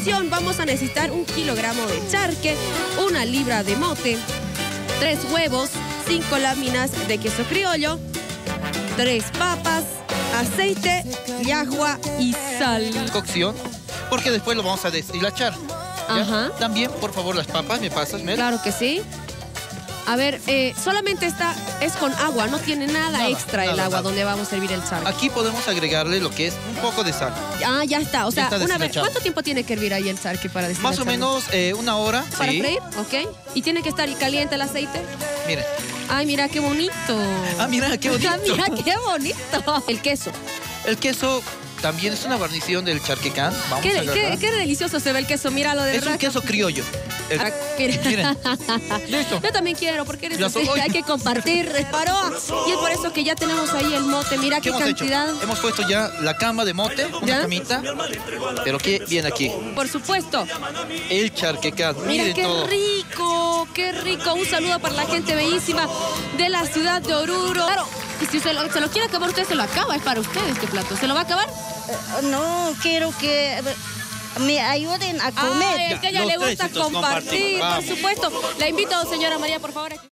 guarnición vamos a necesitar 1 kilogramo de charque, 1 libra de mote, 3 huevos, 5 láminas de queso criollo, 3 papas, aceite, llajua y sal. Cocción, porque después lo vamos a deshilachar. ¿Ya? Ajá. También, por favor, las papas, ¿me pasas, Mel? Claro que sí. A ver, solamente es con agua, no tiene nada extra el agua donde vamos a servir el charque. Aquí podemos agregarle lo que es un poco de sal. Ah, ya está. O sea, está una vez, deshilachado. ¿cuánto tiempo tiene que hervir ahí el charque para deshilachar? Más o menos 1 hora. ¿Para sí. freír? Ok. ¿Y tiene que estar caliente el aceite? Miren. Ay, mira qué bonito. Ah, mira, qué bonito. Ah, mira qué bonito. El queso. El queso también es una guarnición del charquecán. Vamos a agarrar. Qué delicioso se ve el queso. Míralo de Es un verdad. queso criollo. Ah, mira. Miren. Listo. Yo también quiero, porque eres Ya así, soy. hay que compartir. Paroa. Y es por eso que ya tenemos ahí el mote. Mira qué hemos cantidad. hecho? Hemos puesto ya la cama de mote, una ¿Ya? camita. Pero ¿qué viene aquí? Por supuesto. El charquecán. Mira Miren qué todo. rico, qué rico. Un saludo para la gente bellísima de la ciudad de Oruro. Claro, y si se lo quiere acabar usted, se lo acaba. Es para usted este plato. ¿Se lo va a acabar? No, quiero que me ayuden a comer. Ay, es que a ella los le tres, gusta entonces, compartir, compartimos. por supuesto. La invito, señora María, por favor.